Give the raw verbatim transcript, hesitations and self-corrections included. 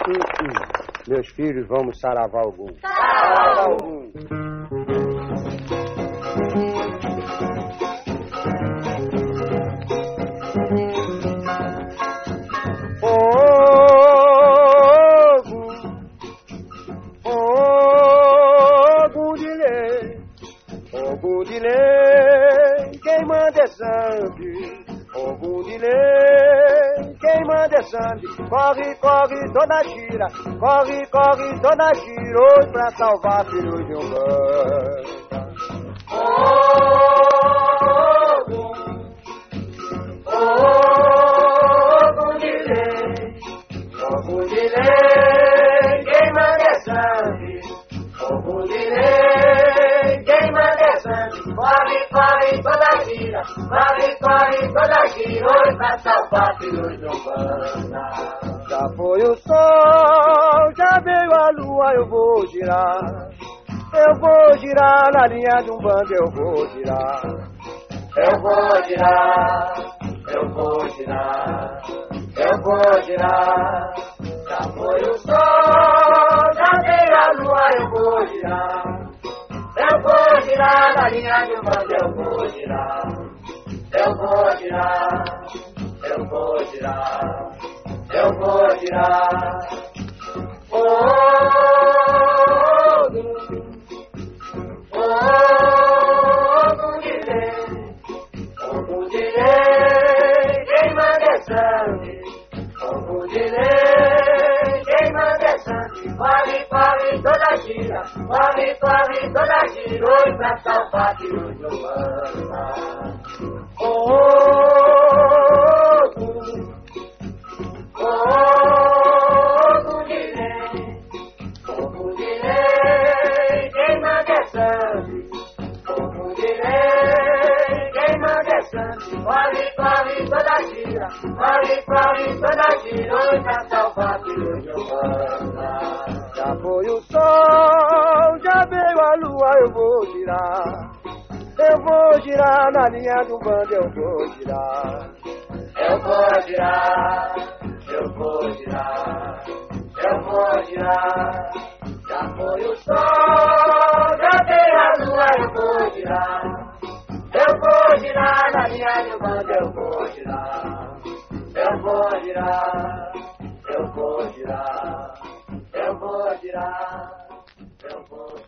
hum, hum. Meus filhos, vamos saravar algum. Saravar algum. Quem manda é sangue, fogo de lei, quem manda é sangue. Corre, corre, toda gira, corre, corre, toda gira, hoje pra salvar filhos de um bando. Fogo, fogo de lei, fogo de lei, quem manda é sangue, fogo de lei, quem manda é sangue. Corre, corre, toda gira, corre, corre, toda gira, hoje pra salvar filhos de Umbanda. Já foi o sol, já veio a lua, eu vou girar. Eu vou girar na linha de Umbanda, eu vou girar. Eu vou girar, eu vou girar, eu vou girar. Já foi o sol, já veio a lua, eu vou girar. Eu vou girar na linha de Umbanda, eu vou girar. Eu vou girar, eu vou girar, eu vou girar. Fogo, fogo de lei, fogo de lei, quem manda é sangue. Fogo de lei, quem manda é sangue. Corre, corre, toda gira, corre, corre, toda gira, hoje pra salvar filhos de Umbanda. Fogo, fogo de lei, fogo de lei, quem manda é sangue. Fogo de lei, quem manda é sangue. Corre, corre, toda gira, corre, corre, toda gira, hoje pra salvar filhos de Umbanda. Já foi o sol, já veio a lua, eu vou girar. Eu vou girar na linha do bando, eu vou girar. Eu vou girar, eu vou girar, eu vou girar. Já foi o sol, já veio a lua, eu vou girar. Eu vou girar na linha do bando, eu vou girar. Eu vou girar, eu vou girar, eu vou girar, eu vou girar.